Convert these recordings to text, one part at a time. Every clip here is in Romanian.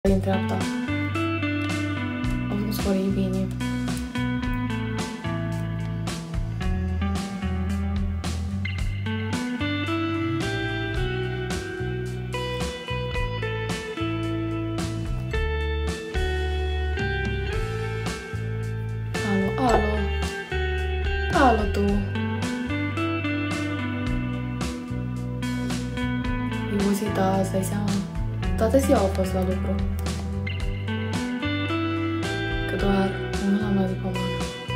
în dreapta. Au făcut scorii bine. Alo. Alo tu. E ozită, îți dai seama? Toată ziua au fost la lucru. Că doar nu l-am luat de pomană.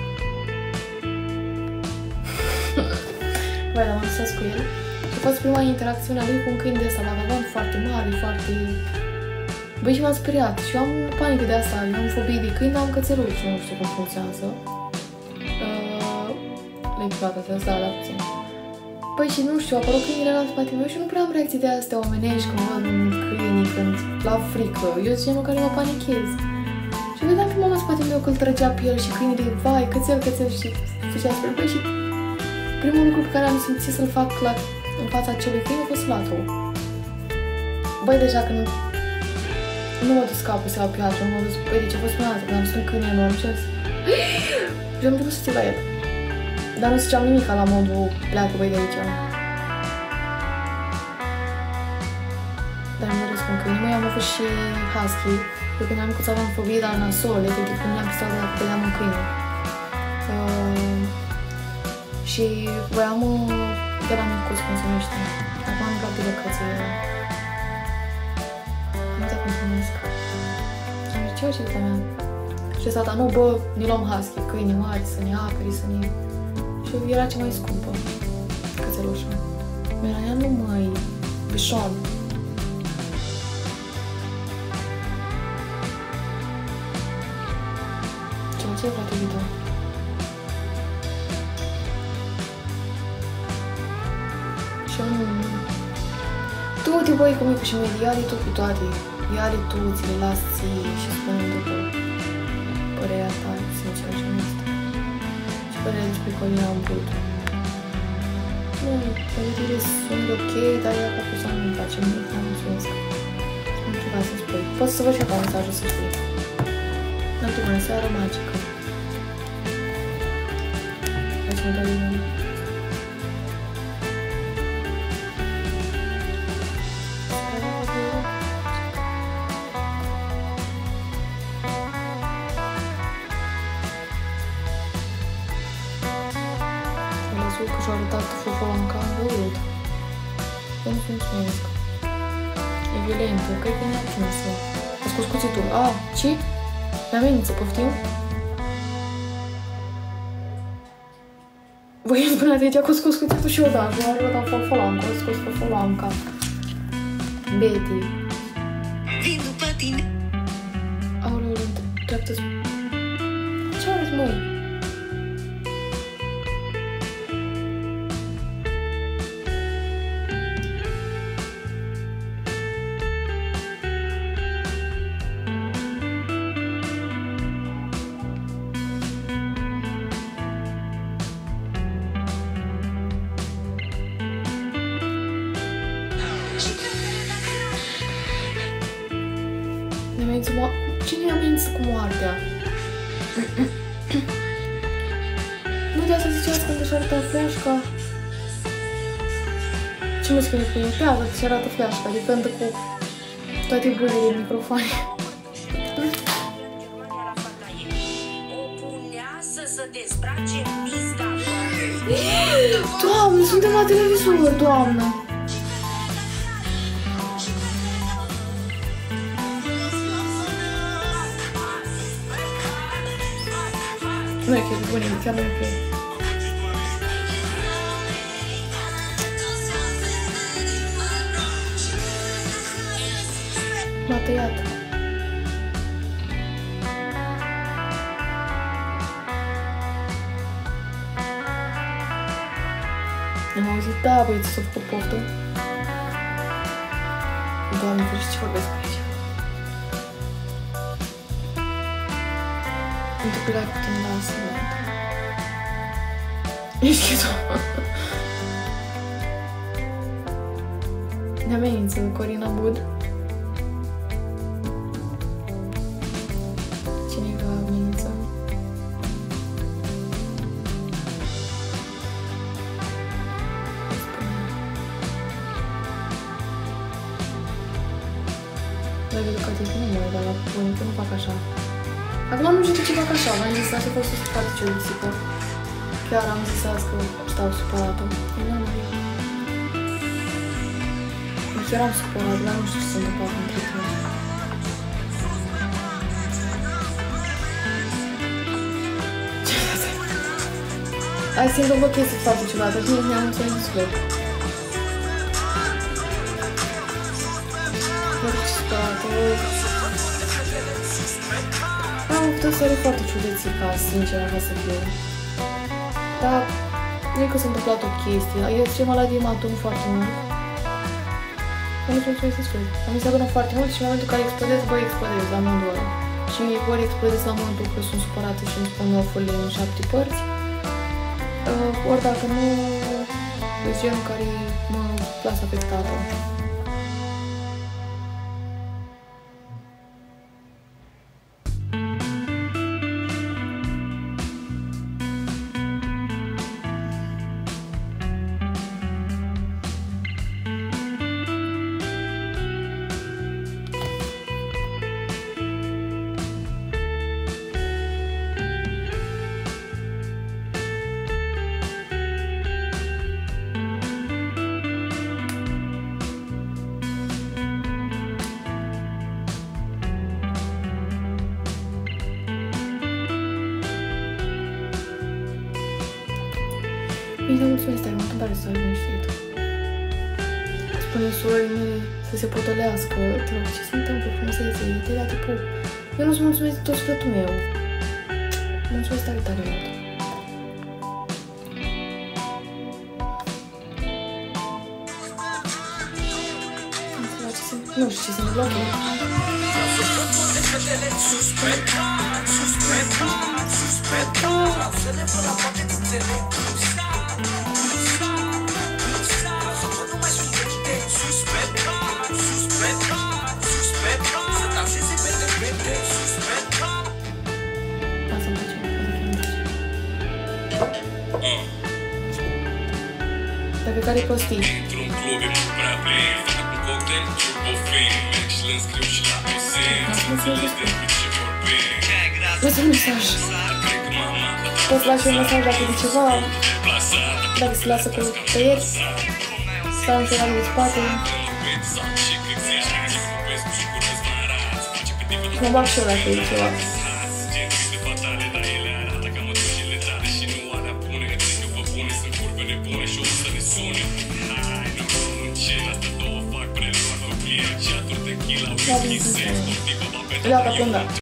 Băi, l-am lăsat cu el. Și a fost prima interacțiune a lui cu un câine de ăsta, lavavan foarte mare, foarte... Băi, și m-am speriat. Și eu am panică de asta, eu am fobie de câini, am cățeluși, nu știu cum funcționează. Le-ai plată asta, da, puțin. Păi și nu știu, apărut câinile la spate meu și nu prea am reacții de astea omenești când văd un câine, când la frică. Eu sunt genul care mă panichez. Și vedeam pe mama spate meu că îl trăgea pe el și câinile, vai, cățel și făcea spre băi și primul lucru pe care am simțit să-l fac în fața acelui câine a fost latrul. Băi, deja când nu m-a dus capul să la piatră, nu m-a dus, băi, de ce a fost prima dată, când am sunt câine enorm și am zis și am putut să ții la el. Dar nu ziceam nimic la modul pleacă băi de aici. Dar nu doresc un câine. Măi, am avut și husky. Eu când am micuț aveam fobie la nasole, efectiv când mi-am pisat dacă vedeam un câine. Și voiam de la micuț, cum se numește. Acum am luat de lăcăță. Nu uitat cum se numesc. Am zis, ce o ce mea? Și ăsta, nu, bă, ne luăm husky, câine mari, să ne aperi, să ne... Și era cea mai scumpă, cățelușa. Mi-era ea, nu mai, bișon. Ce frate, Vito? Și eu nu... Tu te băi cu micul și mie, ia-le tu cu toate. Ia-le tu, ți le las ție și spune după părerea ta, sincer și onestă. Și părerea despre Colina am vrut. Nu, părerile sunt ok, dar ea ca persoană nu-mi place mult, dar mulțumesc. Nu știu ca să spui. Poți să văd și acum mesajul să știi. În primul seară magică. Facem de lumea. Că și-a arătat fofolanca în urât. Nu mulțumesc. E violentă, cred că ne-a atinsă. A scos cuțitul. A, ce? Mi-a amenință, poftim? Voi îmi spuneați aici că a scos cuțitul și eu, da, și a arătat fofolanca, a scos fofolanca. Betty. Vin după tine. Aoleu, dreaptă. Ce aveți, măi? Cine amenință cu moartea? Nu de asta ziceați când își arătă fleașca? Ce mă spune pe ea? Că își arată fleașca, de cântă cu toate bulele în microfoane. Doamne, suntem la televizor, doamnă! Nu e ok, bune, chiar nu e ok. M-a tăiat. Am auzit, da, băieți, s-a făcut poftă. Doamne, ferește, ce vorbesc aici? Pentru că l-ai putem da să văd. Ești tu. Ne amenință Corina Bud. că nu mă uit la bune, că nu fac așa. Acum nu știu de ce fac așa, v-am zis asta a fost foarte ciudățică. Chiar am zis azi că stau supărată. Chiar am supărat, dar nu știu ce se întâmplă între timp. Azi se întâmplă chestii foarte ciudate și nici ne-am înțeles suflet. Foarte supărată. Am avut o serie foarte ciudățică, sincer, așa să fie. Dar nu e că s-a întâmplat o chestie. Eu ce maladie m-a adunat foarte mult. Nu știu ce să spun. Am zis că foarte mult și în momentul în care explodez, bă, explodez la modul ăla. Și ori explodez la momentul că sunt supărată și îmi spun ofurile în 7 părți. Ori dacă nu, e genul care mă lasă afectată. Bine, mulțumesc, dar mă tare să ai liniștit. Spune surorii mele să se potolească. Te rog, ce se întâmplă frumusețe? Te ia de pup. Eu nu-ți mulțumesc tot sufletul meu. Mulțumesc tare, tare mult. Nu știu ce se întâmplă. Dacă care prostii. Într-un club e mult prea plin, fac un cocktail, turbo fin, merg și le înscriu și la piscin, înțeles despre ce vorbim. Lasă un mesaj. Poți lase un mesaj dacă de ceva, dacă se lasă cu tăieți, sau în ceva în spate. Mă bag și eu dacă e ceva. Ia din sincer. Ia ca pânda.